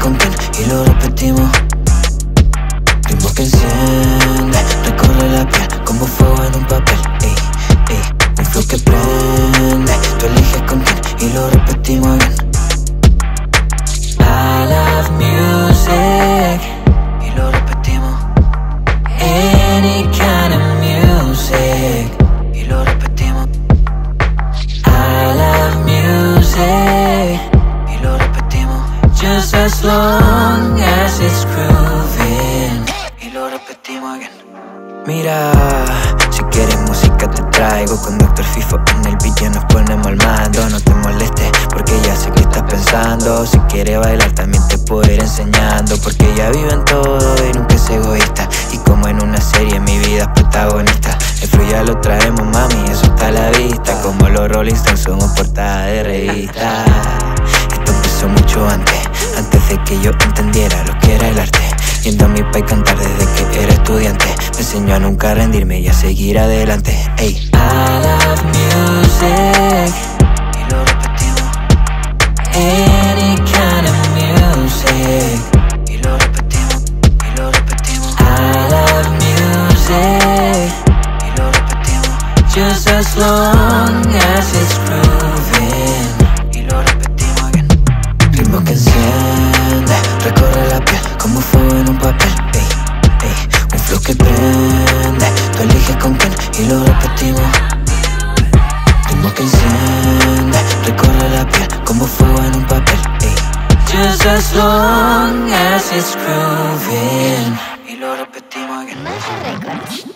con quién y lo repetimos. Ritmo que enciende, recorre la piel como fuego en un papel. Ey, ey, un flow que prende, tú eliges con quién y lo repetimos bien. I love music y lo repetimos. Any kind of music y lo repetimos. I love music y lo repetimos. Just as long as it's grooving y lo repetimos again. Mira, si quieres música te traigo. Con Dr. Fifo en el beat ya nos ponemos al mando. No te molestes porque ya sé que estás pensando. Si quieres bailar también te puedo ir enseñando, porque ella vive en todo y nunca es egoísta. Y como en una serie mi vida es protagonista. El flow ya lo traemos, mami, eso está a la vista. Como los Rolling Stones somos portada de revista. Esto empezó mucho antes de que yo entendiera lo que era el arte. Yendo a mi país cantar desde que era estudiante. Me enseñó a nunca rendirme y a seguir adelante. Ey. I love music y lo repetimos. Any kind of music y lo repetimos, y lo repetimos. I love music y lo repetimos. Just as long as it's grooving y lo repetimos again. Ritmo que enciende, recorre la piel como fuego en un papel. Ey, ey, un flow que prende, tú eliges con quién y lo repetimos. Ritmo que enciende, recorre la piel como fuego en un papel. Ey, just as long as it's grooving y lo repetimos again.